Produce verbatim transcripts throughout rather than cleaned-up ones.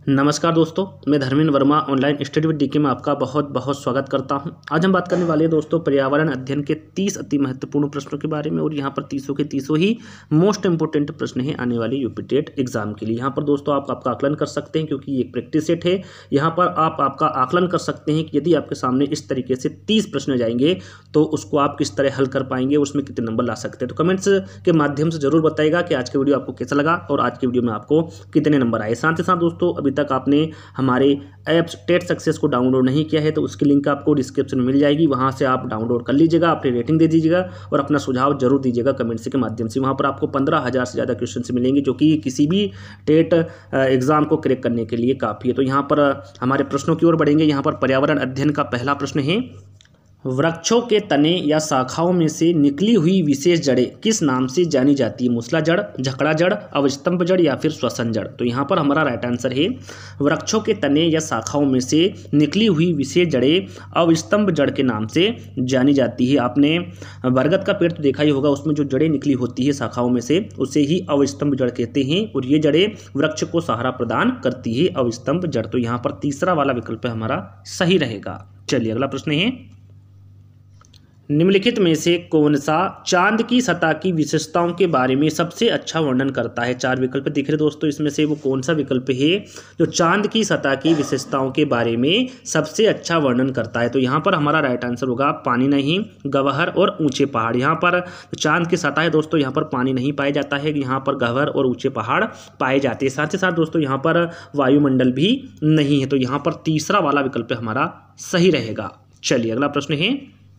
नमस्कार दोस्तों, मैं Dharmendra Verma online study with DK में आपका बहुत बहुत स्वागत करता हूं। आज हम बात करने वाले हैं दोस्तों पर्यावरण अध्ययन के तीस अति महत्वपूर्ण प्रश्नों के बारे में। और यहां पर तीसों के तीसों ही मोस्ट इंपोर्टेंट प्रश्न हैं आने वाले यूपी टेट एग्जाम के लिए। यहां पर दोस्तों आप आपका आकलन कर सकते हैं, क्योंकि ये एक प्रैक्टिस सेट है। यहाँ पर आप आपका आकलन कर सकते हैं कि यदि आपके सामने इस तरीके से तीस प्रश्न जाएंगे तो उसको आप किस तरह हल कर पाएंगे, उसमें कितने नंबर ला सकते हैं। तो कमेंट्स के माध्यम से जरूर बताइएगा कि आज की वीडियो आपको कैसा लगा और आज की वीडियो में आपको कितने नंबर आए। साथ ही साथ दोस्तों, अभी तक आपने हमारे ऐप्स टेट सक्सेस को डाउनलोड नहीं किया है तो उसकी लिंक आपको डिस्क्रिप्शन में मिल जाएगी, वहां से आप डाउनलोड कर लीजिएगा, अपनी रेटिंग दे दीजिएगा और अपना सुझाव जरूर दीजिएगा कमेंट्स के माध्यम से। वहां पर आपको पंद्रह हज़ार से ज़्यादा क्वेश्चन मिलेंगे, जो कि किसी भी टेट एग्जाम को क्रैक करने के लिए काफ़ी है। तो यहाँ पर हमारे प्रश्नों की ओर बढ़ेंगे। यहाँ पर पर्यावरण अध्ययन का पहला प्रश्न है, वृक्षों के तने या शाखाओं में से निकली हुई विशेष जड़ें किस नाम से जानी जाती है? मूसला जड़, झकड़ा जड़, अवस्तंभ जड़ या फिर श्वसन जड़? तो यहाँ पर हमारा राइट आंसर है, वृक्षों के तने या शाखाओं में से निकली हुई विशेष जड़ें अवस्तंभ जड़ के नाम से जानी जाती है। आपने बरगद का पेड़ तो देखा ही होगा, उसमें जो जड़ें निकली होती है शाखाओं में से, उसे ही अवस्तंभ जड़ कहते हैं और ये जड़ें वृक्ष को सहारा प्रदान करती है, अवस्तंभ जड़। तो यहाँ पर तीसरा वाला विकल्प हमारा सही रहेगा। चलिए अगला प्रश्न है, निम्नलिखित में से कौन सा चांद की सतह की विशेषताओं के बारे में सबसे अच्छा वर्णन करता है? चार विकल्प दिख रहे दोस्तों, इसमें से वो कौन सा विकल्प है जो चांद की सतह की विशेषताओं के बारे में सबसे अच्छा वर्णन करता है? तो यहाँ पर हमारा राइट आंसर होगा पानी नहीं, गह्वर और ऊंचे पहाड़। यहाँ पर चांद की सतह है दोस्तों, यहाँ पर पानी नहीं पाया जाता है, यहाँ पर गह्वर और ऊंचे पहाड़ पाए जाते हैं। साथ ही साथ दोस्तों यहाँ पर वायुमंडल भी नहीं है। तो यहाँ पर तीसरा वाला विकल्प हमारा सही रहेगा। चलिए अगला प्रश्न है,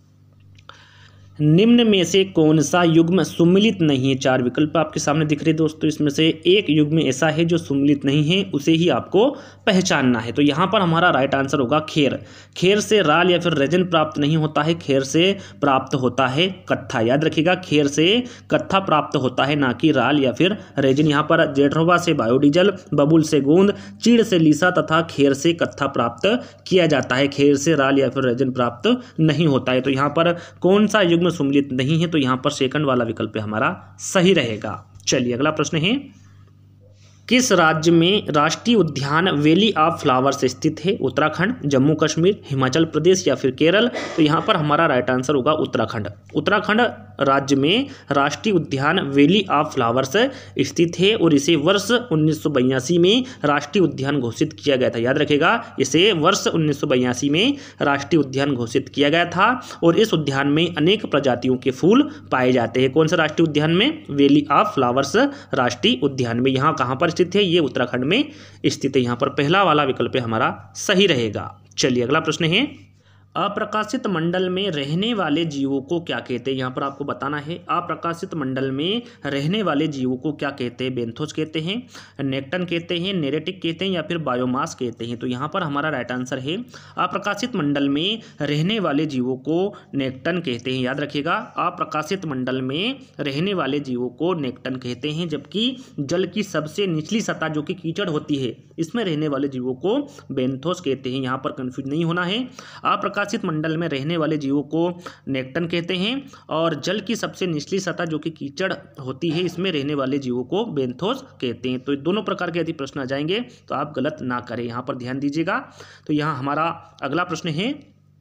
निम्न में से कौन सा युग्म सुम्मिलित नहीं है? चार विकल्प आपके सामने दिख रहे दोस्तों, इसमें से एक युग्म ऐसा है जो सुम्मिलित नहीं है, उसे ही आपको पहचानना है। तो यहाँ पर हमारा राइट आंसर होगा खेर। खेर से राल या फिर रेजिन प्राप्त नहीं होता है, खेर से प्राप्त होता है कत्था। याद रखिएगा, खेर से कत्था प्राप्त होता है, ना कि राल या फिर रेजिन। यहाँ पर जेठरवा से बायोडीजल, बबुल से गोंद, चीड़ से लीसा तथा खेर से कत्था प्राप्त किया जाता है। खेर से राल या फिर रेजिन प्राप्त नहीं होता है। तो यहाँ पर कौन सा युग्म सुम्मिलित नहीं है? तो यहां पर सेकंड वाला विकल्प हमारा सही रहेगा। चलिए अगला प्रश्न है, किस राज्य में राष्ट्रीय उद्यान वैली ऑफ फ्लावर्स स्थित है? उत्तराखंड, जम्मू कश्मीर, हिमाचल प्रदेश या फिर केरल? तो यहाँ पर हमारा राइट आंसर होगा उत्तराखंड। उत्तराखंड राज्य में राष्ट्रीय उद्यान वैली ऑफ फ्लावर्स स्थित है और इसे वर्ष उन्नीस सौ बयासी में राष्ट्रीय उद्यान घोषित किया गया था। याद रखेगा, इसे वर्ष उन्नीस सौ बयासी में राष्ट्रीय उद्यान घोषित किया गया था और इस उद्यान में अनेक प्रजातियों के फूल पाए जाते हैं। कौन सा राष्ट्रीय उद्यान में? वैली ऑफ फ्लावर्स राष्ट्रीय उद्यान में। यहाँ कहाँ पर स्थित है? ये उत्तराखंड में स्थित है। यहाँ पर पहला वाला विकल्प हमारा सही रहेगा। चलिए अगला प्रश्न है, अप्रकाशित मंडल में रहने वाले जीवों को क्या कहते हैं? यहाँ पर आपको बताना है, अप्रकाशित मंडल में रहने वाले जीवों को क्या कहते हैं? बेंथोस कहते हैं, नेक्टन कहते हैं, नेरेटिक कहते हैं या फिर बायोमास कहते हैं? तो यहाँ पर हमारा राइट आंसर है, अप्रकाशित मंडल में रहने वाले जीवों को नेक्टन कहते हैं। याद रखिएगा, अप्रकाशित मंडल में रहने वाले जीवों को नेक्टन कहते हैं, जबकि जल की सबसे निचली सतह जो कि कीचड़ होती है, इसमें रहने वाले जीवों को बेंथोस कहते हैं। यहाँ पर कंफ्यूज नहीं होना है, अप्रकाशित प्रकाशित मंडल में रहने वाले जीवों को नेक्टन कहते हैं और जल की सबसे निचली सतह जो कि कीचड़ होती है, इसमें रहने वाले जीवों को बेंथोस कहते हैं। तो दोनों प्रकार के यदि प्रश्न आ जाएंगे तो आप गलत ना करें, यहाँ पर ध्यान दीजिएगा। तो यहाँ हमारा अगला प्रश्न है,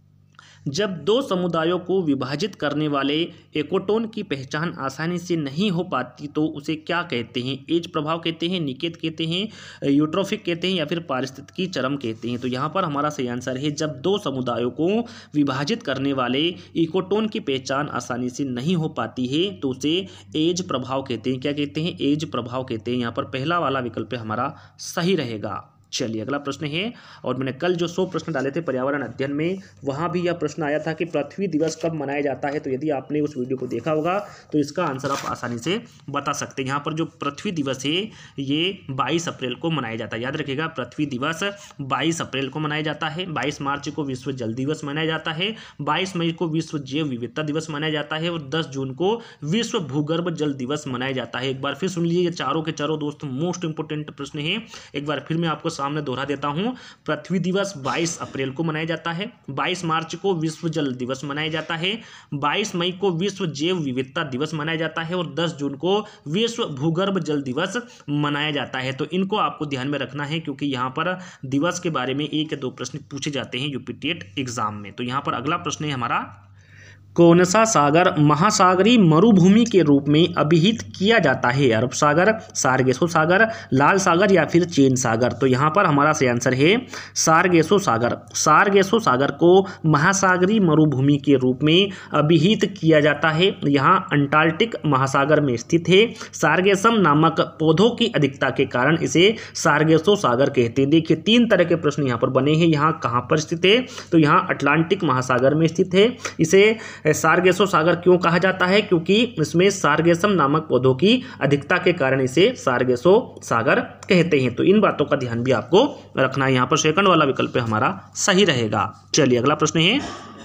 जब दो समुदायों को विभाजित करने वाले एकोटोन की पहचान आसानी से नहीं हो पाती तो उसे क्या कहते हैं? एज प्रभाव कहते हैं, निकेत कहते हैं, यूट्रोफिक कहते हैं या फिर पारिस्थितिकी चरम कहते हैं? तो यहाँ पर हमारा सही आंसर है, जब दो समुदायों को विभाजित करने वाले इकोटोन की पहचान आसानी से नहीं हो पाती है तो उसे एज प्रभाव कहते हैं। क्या कहते हैं? एज प्रभाव कहते हैं। यहाँ पर पहला वाला विकल्प हमारा सही रहेगा। चलिए अगला प्रश्न है, और मैंने कल जो सौ प्रश्न डाले थे पर्यावरण अध्ययन में, वहाँ भी यह प्रश्न आया था कि पृथ्वी दिवस कब मनाया जाता है? तो यदि आपने उस वीडियो को देखा होगा तो इसका आंसर आप आसानी से बता सकते हैं। यहाँ पर जो पृथ्वी दिवस है ये बाईस अप्रैल को मनाया जाता है। याद रखिएगा, पृथ्वी दिवस बाईस अप्रैल को मनाया जाता है। बाईस मार्च को विश्व जल दिवस मनाया जाता है, बाईस मई को विश्व जैव विविधता दिवस मनाया जाता है और दस जून को विश्व भूगर्भ जल दिवस मनाया जाता है। एक बार फिर सुन लीजिए, ये चारों के चारों दोस्त मोस्ट इंपोर्टेंट प्रश्न है। एक बार फिर मैं आपको सामने दोहरा देता हूँ। पृथ्वी दिवस बाईस अप्रैल को मनाया जाता है, बाईस मार्च को विश्व जल दिवस मनाया जाता है, बाईस मई को विश्व जैव विविधता दिवस मनाया जाता है और दस जून को विश्व भूगर्भ जल दिवस मनाया जाता है। तो इनको आपको ध्यान में रखना है क्योंकि यहाँ पर दिवस के बारे में एक या दो प्रश्न पूछे जाते हैं यूपी टेट एग्जाम में। तो यहाँ पर अगला प्रश्न है हमारा, कौन सा सागर महासागरीय मरुभूमि के रूप में अभिहित किया जाता है? अरब सागर, सारगेसो सागर, लाल सागर या फिर चीन सागर? तो यहाँ पर हमारा सही आंसर है सारगेसो सागर। सारगेसो सागर को महासागरीय मरुभूमि के रूप में अभिहित किया जाता है। यहाँ अंटार्कटिक महासागर में स्थित है। सारगेसम नामक पौधों की अधिकता के कारण इसे सारगेसो सागर कहते हैं। देखिए तीन तरह के प्रश्न यहाँ पर बने हैं। यहाँ कहाँ पर स्थित है? तो यहाँ अटलांटिक महासागर में स्थित है। इसे सारगेसो सागर क्यों कहा जाता है? क्योंकि इसमें सारगेसम नामक पौधों की अधिकता के कारण इसे सारगेसो सागर कहते हैं। तो इन बातों का ध्यान भी आपको रखना है। यहाँ पर सेकंड वाला विकल्प हमारा सही रहेगा। चलिए अगला प्रश्न है,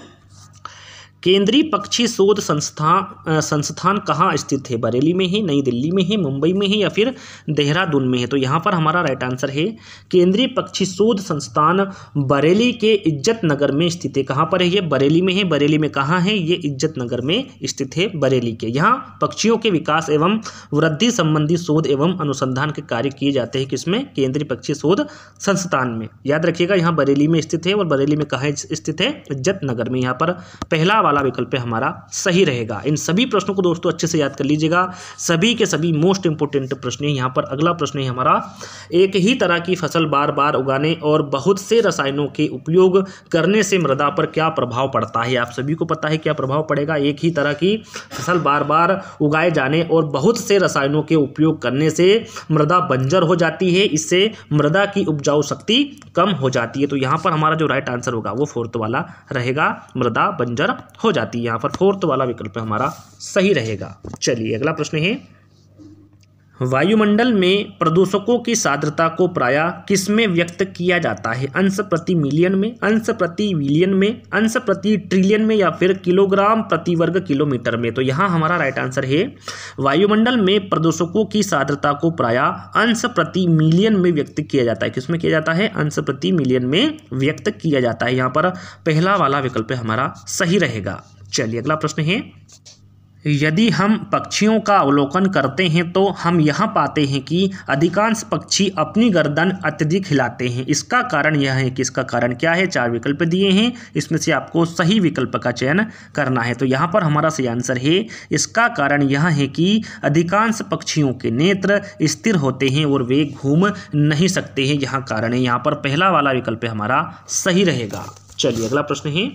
केंद्रीय पक्षी शोध संस्थान संस्थान कहाँ स्थित है? बरेली में है, नई दिल्ली में है, मुंबई में है या फिर देहरादून में है? तो यहाँ पर हमारा राइट आंसर है केंद्रीय पक्षी शोध संस्थान बरेली के इज्जत नगर में स्थित है। कहाँ पर है ये? बरेली में है। बरेली में कहाँ है ये? इज्जत नगर में स्थित है बरेली के। यहाँ पक्षियों के विकास एवं वृद्धि संबंधी शोध एवं अनुसंधान के कार्य किए जाते हैं। किसमें? केंद्रीय पक्षी शोध संस्थान में। याद रखिएगा यहाँ बरेली में स्थित है और बरेली में कहाँ स्थित है? इज्जत नगर में। यहाँ पर पहला वाला विकल्प हमारा सही रहेगा। इन सभी प्रश्नों को दोस्तों अच्छे से याद कर लीजिएगा। सभी के सभी मोस्ट इंपोर्टेंट प्रश्न है। यहाँ पर अगला प्रश्न है हमारा, एक ही तरह की फसल बार बार उगाने और बहुत से रसायनों के उपयोग करने से मृदा पर क्या प्रभाव पड़ता है? आप सभी को पता है क्या प्रभाव पड़ेगा। एक ही तरह की फसल बार बार उगाए जाने और बहुत से रसायनों के उपयोग करने से मृदा बंजर हो जाती है। इससे मृदा की उपजाऊ शक्ति कम हो जाती है। तो यहाँ पर हमारा जो राइट आंसर होगा वो फोर्थ वाला रहेगा, मृदा बंजर हो जाती है। यहाँ पर फोर्थ वाला विकल्प हमारा सही रहेगा। चलिए अगला प्रश्न है, वायुमंडल में प्रदूषकों की सांद्रता को प्रायः किसमें व्यक्त किया जाता है? अंश प्रति मिलियन में, अंश प्रति बिलियन में, अंश प्रति ट्रिलियन में या फिर किलोग्राम प्रति वर्ग किलोमीटर में? तो यहाँ हमारा राइट आंसर है वायुमंडल में प्रदूषकों की सांद्रता को प्रायः अंश प्रति मिलियन में व्यक्त किया जाता है। किसमें किया जाता है? अंश प्रति मिलियन में व्यक्त किया जाता है। यहाँ पर पहला वाला विकल्प हमारा सही रहेगा। चलिए अगला प्रश्न है, यदि हम पक्षियों का अवलोकन करते हैं तो हम यहाँ पाते हैं कि अधिकांश पक्षी अपनी गर्दन अत्यधिक हिलाते हैं। इसका कारण यह है कि इसका कारण क्या है? चार विकल्प दिए हैं, इसमें से आपको सही विकल्प का चयन करना है। तो यहाँ पर हमारा सही आंसर है, इसका कारण यह है कि अधिकांश पक्षियों के नेत्र स्थिर होते हैं और वे घूम नहीं सकते हैं। यहाँ कारण है। यहाँ पर पहला वाला विकल्प हमारा सही रहेगा। चलिए अगला प्रश्न है,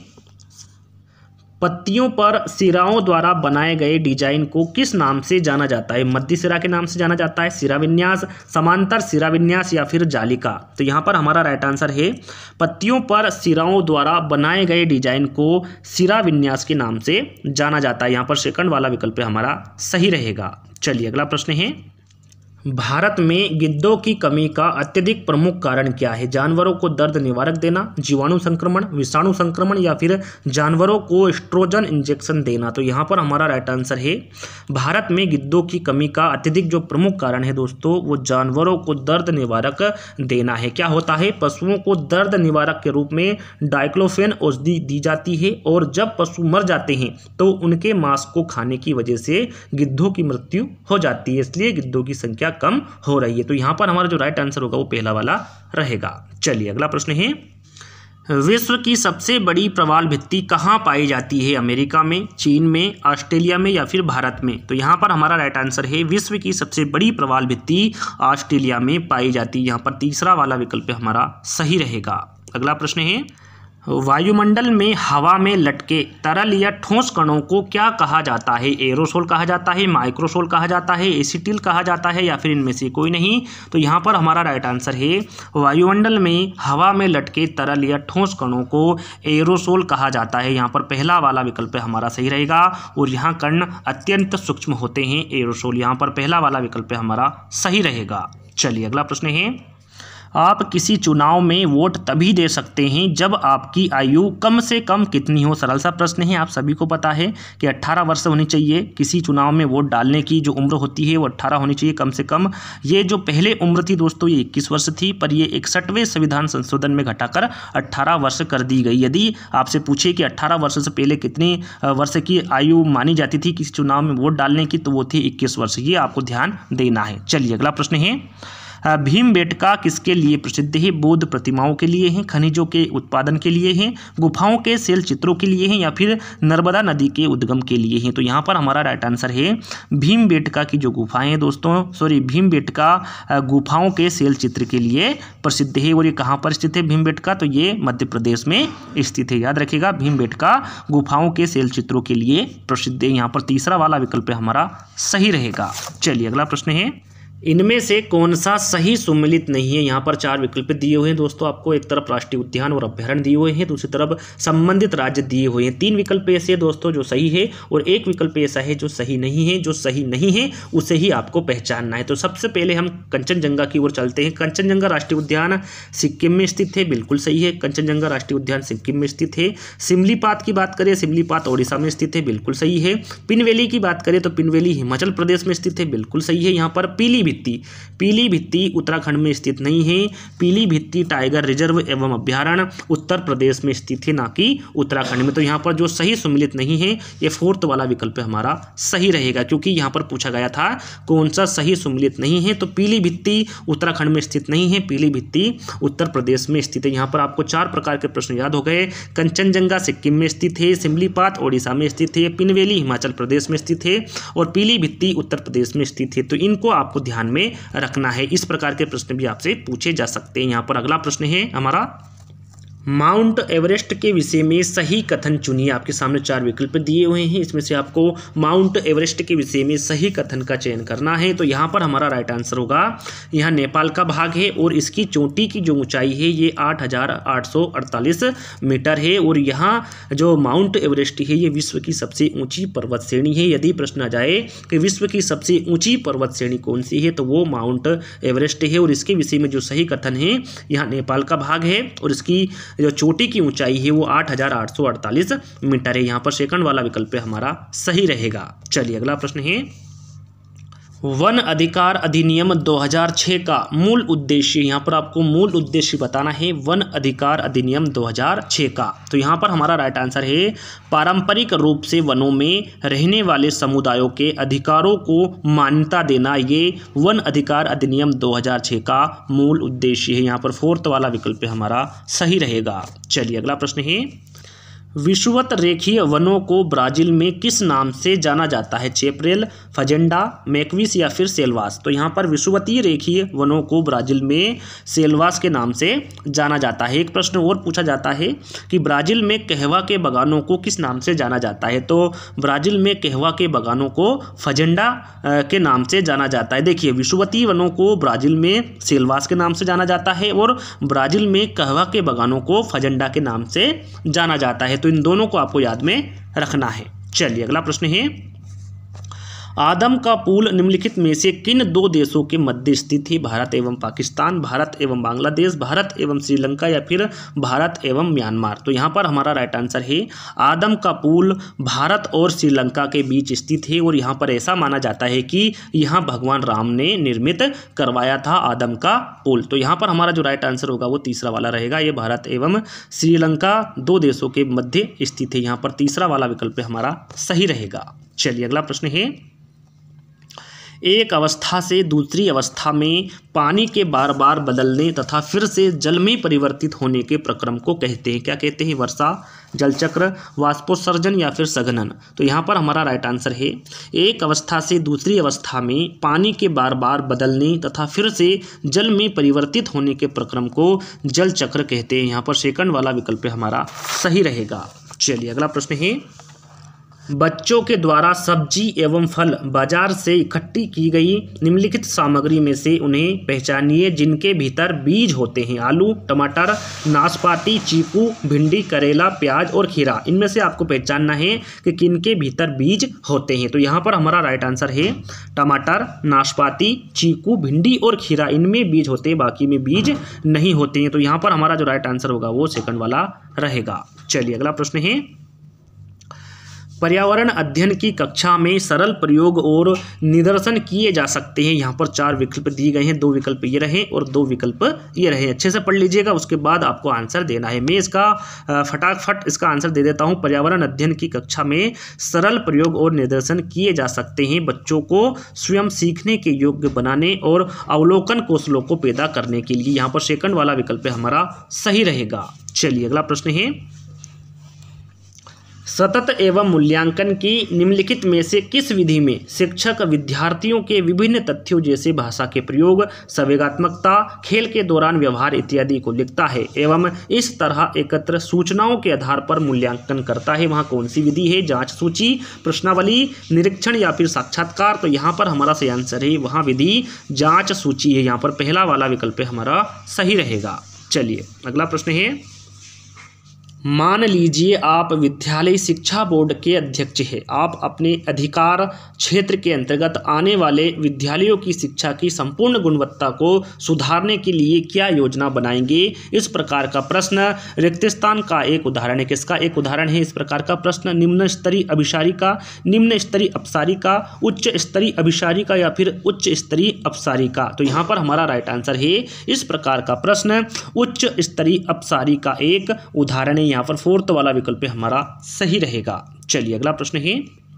पत्तियों पर सिराओं द्वारा बनाए गए डिजाइन को किस नाम से जाना जाता है? मध्य सिरा के नाम से जाना जाता है, सिरा विन्यास, समांतर सिरा विन्यास या फिर जालिका? तो यहाँ पर हमारा राइट आंसर है पत्तियों पर सिराओं द्वारा बनाए गए डिजाइन को सिरा विन्यास के नाम से जाना जाता है। यहाँ पर सेकंड वाला विकल्प हमारा सही रहेगा। चलिए अगला प्रश्न है, भारत में गिद्धों की कमी का अत्यधिक प्रमुख कारण क्या है? जानवरों को दर्द निवारक देना, जीवाणु संक्रमण, विषाणु संक्रमण या फिर जानवरों को एस्ट्रोजन इंजेक्शन देना? तो यहाँ पर हमारा राइट आंसर है भारत में गिद्धों की कमी का अत्यधिक जो प्रमुख कारण है दोस्तों वो जानवरों को दर्द निवारक देना है। क्या होता है? पशुओं को दर्द निवारक के रूप में डाइक्लोफेन औषधि दी जाती है और जब पशु मर जाते हैं तो उनके मांस को खाने की वजह से गिद्धों की मृत्यु हो जाती है, इसलिए गिद्धों की संख्या कम हो रही है। तो यहां पर हमारा जो राइट आंसर होगा वो पहला वाला रहेगा। चलिए अगला प्रश्न है, विश्व की सबसे बड़ी प्रवाल भित्ति कहाँ पाई जाती है? अमेरिका में, चीन में, ऑस्ट्रेलिया में या फिर भारत में? तो यहाँ पर हमारा राइट आंसर है विश्व की सबसे बड़ी प्रवाल भित्ति ऑस्ट्रेलिया में पाई जाती है। यहाँ पर तीसरा वाला विकल्प हमारा सही रहेगा। अगला प्रश्न है, वायुमंडल में हवा में लटके तरल या ठोस कणों को क्या कहा जाता है? एरोसोल कहा जाता है, माइक्रोसोल कहा जाता है, एसिटिल कहा जाता है या फिर इनमें से कोई नहीं? तो यहाँ पर हमारा राइट आंसर है वायुमंडल में हवा में लटके तरल या ठोस कणों को एरोसोल कहा जाता है। यहाँ पर पहला वाला विकल्प हमारा सही रहेगा और यहाँ कण अत्यंत सूक्ष्म होते हैं एरोसोल। यहाँ पर पहला वाला विकल्प हमारा सही रहेगा। चलिए अगला प्रश्न है, आप किसी चुनाव में वोट तभी दे सकते हैं जब आपकी आयु कम से कम कितनी हो। सरल सा प्रश्न है, आप सभी को पता है कि अट्ठारह वर्ष होनी चाहिए। किसी चुनाव में वोट डालने की जो उम्र होती है वो अट्ठारह होनी चाहिए कम से कम। ये जो पहले उम्र थी दोस्तों ये इक्कीस वर्ष थी, पर ये इकसठवें संविधान संशोधन में घटाकर अट्ठारह वर्ष कर दी गई। यदि आपसे पूछे कि अट्ठारह वर्ष से पहले कितनी वर्ष की आयु मानी जाती थी किसी चुनाव में वोट डालने की, तो वो थी इक्कीस वर्ष। ये आपको ध्यान देना है। चलिए अगला प्रश्न है, भीमबेटका किसके लिए प्रसिद्ध है। बौद्ध प्रतिमाओं के लिए है, खनिजों के उत्पादन के लिए है, गुफाओं के शैल चित्रों के लिए है, या फिर नर्मदा नदी के उद्गम के लिए है। तो यहाँ पर हमारा राइट आंसर है भीमबेटका की जो गुफाएं हैं दोस्तों, सॉरी भीमबेटका गुफाओं के शैल चित्र के लिए प्रसिद्ध है। और ये कहाँ पर स्थित है भीमबेटका, तो ये मध्य प्रदेश में स्थित है। याद रखिएगा भीमबेटका गुफाओं के शैल चित्रों के लिए प्रसिद्ध है। यहाँ पर तीसरा वाला विकल्प हमारा सही रहेगा। चलिए अगला प्रश्न है, इनमें से कौन सा सही सुमेलित नहीं है। यहाँ पर चार विकल्प दिए हुए हैं दोस्तों आपको। एक तरफ राष्ट्रीय उद्यान और अभ्यारण्य दिए हुए हैं, दूसरी तरफ संबंधित राज्य दिए हुए हैं। तीन विकल्प ऐसे दोस्तों जो सही है और एक विकल्प ऐसा है जो सही नहीं है। जो सही नहीं है उसे ही आपको पहचानना है। तो सबसे पहले हम कंचनजंगा की ओर चलते हैं। कंचनजंगा राष्ट्रीय उद्यान सिक्किम में स्थित है, बिल्कुल सही है। कंचनजंगा राष्ट्रीय उद्यान सिक्किम में स्थित है। सिमलीपात की बात करें, सिमलीपात ओडिशा में स्थित है, बिल्कुल सही है। पिनवेली की बात करें तो पिनवेली हिमाचल प्रदेश में स्थित है, बिल्कुल सही है। यहाँ पर पीलीभीत पीलीभीत उत्तराखंड में स्थित नहीं है। पीलीभीत टाइगर रिजर्व एवं अभ्यारण्य उत्तर प्रदेश में स्थित है, ना कि उत्तराखंड में। तो यहाँ पर जो सही सुमेलित नहीं है ये फोर्थ वाला विकल्प हमारा सही रहेगा, क्योंकि यहाँ पर पूछा गया था कौन सा सही सुमेलित नहीं है। तो पीलीभीत उत्तराखंड में स्थित नहीं है, पीलीभीत उत्तर प्रदेश में स्थित है। यहाँ पर आपको चार प्रकार के प्रश्न याद हो गए। कंचनजंगा सिक्किम में स्थित है, सिमलीपात ओडिशा में स्थित है, पिनवेली हिमाचल प्रदेश में स्थित है और पीलीभीत उत्तर प्रदेश में स्थित है। तो इनको आपको ध्यान में रखना है। इस प्रकार के प्रश्न भी आपसे पूछे जा सकते हैं। यहाँ पर अगला प्रश्न है हमारा, माउंट एवरेस्ट के विषय में सही कथन चुनिए। आपके सामने चार विकल्प दिए हुए हैं, इसमें से आपको माउंट एवरेस्ट के विषय में सही कथन का चयन करना है। तो यहाँ पर हमारा राइट आंसर होगा, यहाँ नेपाल का भाग है और इसकी चोटी की जो ऊंचाई है ये आठ हज़ार आठ सौ अड़तालीस मीटर है। और यहाँ जो माउंट एवरेस्ट है ये विश्व की सबसे ऊँची पर्वत श्रेणी है। यदि प्रश्न आ जाए कि विश्व की सबसे ऊँची पर्वत श्रेणी कौन सी है, तो वो माउंट एवरेस्ट है। और इसके विषय में जो सही कथन है, यहाँ नेपाल का भाग है और इसकी जो चोटी की ऊंचाई है वो आठ हज़ार आठ सौ अड़तालीस मीटर है। यहाँ पर सेकंड वाला विकल्प हमारा सही रहेगा। चलिए अगला प्रश्न है, वन अधिकार अधिनियम दो हज़ार छह का मूल उद्देश्य। यहाँ पर आपको मूल उद्देश्य बताना है, वन अधिकार अधिनियम दो हज़ार छह का। तो यहाँ पर हमारा राइट आंसर है, पारंपरिक रूप से वनों में रहने वाले समुदायों के अधिकारों को मान्यता देना, ये वन अधिकार अधिनियम दो हज़ार छह का मूल उद्देश्य है। यहाँ पर फोर्थ वाला विकल्प हमारा सही रहेगा। चलिए अगला प्रश्न है, विषुवत रेखीय वनों को ब्राजील में किस नाम से जाना जाता है। चेपरेल, फजेंडा, मैक्विस या फिर सेल्वास। तो यहाँ पर विषुवतीय रेखीय वनों को ब्राजील में सेल्वास के नाम से जाना जाता है। एक प्रश्न और पूछा जाता है कि ब्राजील में कहवा के बागानों को किस नाम से जाना जाता है। तो ब्राजील में कहवा के बागानों को फजेंडा के नाम से जाना जाता है। देखिए, विषुवतीय वनों को ब्राजील में सेल्वास के नाम से जाना जाता है और ब्राजील में कहवा के बागानों को फजेंडा के नाम से जाना जाता है। तो इन दोनों को आपको याद में रखना है। चलिए अगला प्रश्न है, आदम का पुल निम्नलिखित में से किन दो देशों के मध्य स्थित है। भारत एवं पाकिस्तान, भारत एवं बांग्लादेश, भारत एवं श्रीलंका या फिर भारत एवं म्यांमार। तो यहाँ पर हमारा राइट आंसर है, आदम का पुल भारत और श्रीलंका के बीच स्थित है और यहाँ पर ऐसा माना जाता है कि यहाँ भगवान राम ने निर्मित करवाया था आदम का पुल। तो यहाँ पर हमारा जो राइट आंसर होगा वो तीसरा वाला रहेगा। ये भारत एवं श्रीलंका दो देशों के मध्य स्थित है। यहाँ पर तीसरा वाला विकल्प हमारा सही रहेगा। चलिए अगला प्रश्न है, एक अवस्था से दूसरी अवस्था में पानी के बार बार बदलने तथा फिर से जल में परिवर्तित होने के प्रक्रम को कहते हैं। क्या कहते हैं? वर्षा, जलचक्र, वाष्पोत्सर्जन या फिर सघनन। तो यहाँ पर हमारा राइट आंसर है, एक अवस्था से दूसरी अवस्था में पानी के बार बार बदलने तथा फिर से जल में परिवर्तित होने के प्रक्रम को जल चक्र कहते हैं। यहाँ पर सेकंड वाला विकल्प हमारा सही रहेगा। चलिए अगला प्रश्न है, बच्चों के द्वारा सब्जी एवं फल बाजार से इकट्ठी की गई निम्नलिखित सामग्री में से उन्हें पहचानिए जिनके भीतर बीज होते हैं। आलू, टमाटर, नाशपाती, चीकू, भिंडी, करेला, प्याज और खीरा। इनमें से आपको पहचानना है कि किनके भीतर बीज होते हैं। तो यहाँ पर हमारा राइट आंसर है टमाटर, नाशपाती, चीकू, भिंडी और खीरा। इनमें बीज होते हैं, बाकी में बीज नहीं होते हैं। तो यहाँ पर हमारा जो राइट आंसर होगा वो सेकंड वाला रहेगा। चलिए अगला प्रश्न है, पर्यावरण अध्ययन की कक्षा में सरल प्रयोग और निदर्शन किए जा सकते हैं। यहाँ पर चार विकल्प दिए गए हैं, दो विकल्प ये रहे और दो विकल्प ये रहे। अच्छे से पढ़ लीजिएगा, उसके बाद आपको आंसर देना है। मैं इसका फटाफट इसका आंसर दे देता हूँ। पर्यावरण अध्ययन की कक्षा में सरल प्रयोग और निदर्शन किए जा सकते हैं बच्चों को स्वयं सीखने के योग्य बनाने और अवलोकन कौशलों को पैदा करने के लिए। यहाँ पर सेकंड वाला विकल्प हमारा सही रहेगा। चलिए अगला प्रश्न है, सतत एवं मूल्यांकन की निम्नलिखित में से किस विधि में शिक्षक विद्यार्थियों के विभिन्न तथ्यों जैसे भाषा के प्रयोग, संवेगात्मकता, खेल के दौरान व्यवहार इत्यादि को लिखता है एवं इस तरह एकत्र सूचनाओं के आधार पर मूल्यांकन करता है? वहाँ कौन सी विधि है? जांच सूची, प्रश्नावली, निरीक्षण या फिर साक्षात्कार? तो यहाँ पर हमारा सही आंसर है वहाँ विधि जांच सूची है। यहाँ पर पहला वाला विकल्प हमारा सही रहेगा। चलिए अगला प्रश्न है, मान लीजिए आप विद्यालय शिक्षा बोर्ड के अध्यक्ष हैं। आप अपने अधिकार क्षेत्र के अंतर्गत आने वाले विद्यालयों की शिक्षा की संपूर्ण गुणवत्ता को सुधारने के लिए क्या योजना बनाएंगे? इस प्रकार का प्रश्न रिक्त स्थान का एक उदाहरण है। किसका एक उदाहरण है इस प्रकार का प्रश्न? निम्न स्तरीय अभिसारिका, निम्न स्तरीय अपसारिका, उच्च स्तरीय अभिसारिका या फिर उच्च स्तरीय अपसारिका? तो यहाँ पर हमारा राइट आंसर है इस प्रकार का प्रश्न उच्च स्तरीय अपसारिका एक उदाहरण है। यहाँ पर फोर्थ वाला विकल्प हमारा सही रहेगा। चलिए अगला प्रश्न है,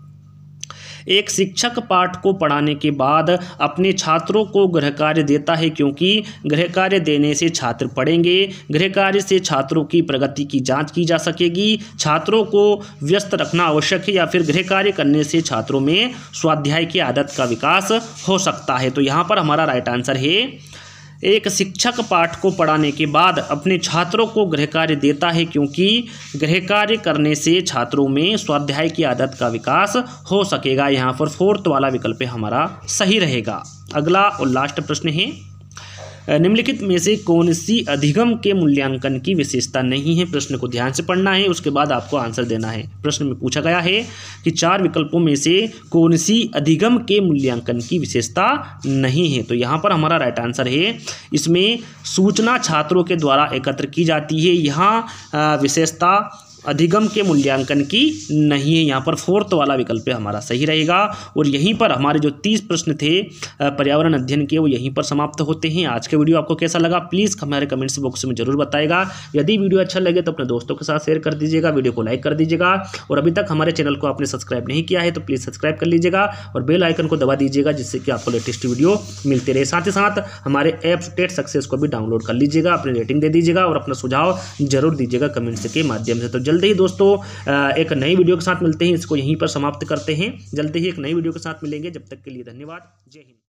एक शिक्षक पाठ को पढ़ाने के बाद अपने छात्रों को गृह कार्य देता है क्योंकि गृह कार्य देने से छात्र पढ़ेंगे। गृह कार्य से छात्रों की प्रगति की जांच की जा सकेगी। छात्रों को व्यस्त रखना आवश्यक है या फिर गृह कार्य करने से छात्रों में स्वाध्याय की आदत का विकास हो सकता है? तो यहाँ पर हमारा राइट आंसर है एक शिक्षक पाठ को पढ़ाने के बाद अपने छात्रों को गृह कार्य देता है क्योंकि गृह कार्य करने से छात्रों में स्वाध्याय की आदत का विकास हो सकेगा। यहाँ पर फोर्थ वाला विकल्प हमारा सही रहेगा। अगला और लास्ट प्रश्न है, निम्नलिखित में से कौन सी अधिगम के मूल्यांकन की विशेषता नहीं है? प्रश्न को ध्यान से पढ़ना है, उसके बाद आपको आंसर देना है। प्रश्न में पूछा गया है कि चार विकल्पों में से कौन सी अधिगम के मूल्यांकन की विशेषता नहीं है? तो यहाँ पर हमारा राइट आंसर है इसमें सूचना छात्रों के द्वारा एकत्र की जाती है। यहाँ विशेषता अधिगम के मूल्यांकन की नहीं है। यहाँ पर फोर्थ वाला विकल्प हमारा सही रहेगा। और यहीं पर हमारे जो तीस प्रश्न थे पर्यावरण अध्ययन के वो यहीं पर समाप्त होते हैं। आज का वीडियो आपको कैसा लगा प्लीज़ हमारे कमेंट्स बॉक्स में जरूर बताएगा। यदि वीडियो अच्छा लगे तो अपने दोस्तों के साथ शेयर कर दीजिएगा, वीडियो को लाइक कर दीजिएगा और अभी तक हमारे चैनल को आपने सब्सक्राइब नहीं किया है तो प्लीज़ सब्सक्राइब कर लीजिएगा और बेल आइकन को दबा दीजिएगा जिससे कि आपको लेटेस्ट वीडियो मिलते रहे। साथ ही साथ हमारे ऐप टेट सक्सेस को भी डाउनलोड कर लीजिएगा, अपनी रेटिंग दे दीजिएगा और अपना सुझाव जरूर दीजिएगा कमेंट्स के माध्यम से। तो जल्द ही दोस्तों एक नई वीडियो के साथ मिलते हैं, इसको यहीं पर समाप्त करते हैं। जल्द ही एक नई वीडियो के साथ मिलेंगे, जब तक के लिए धन्यवाद। जय हिंद।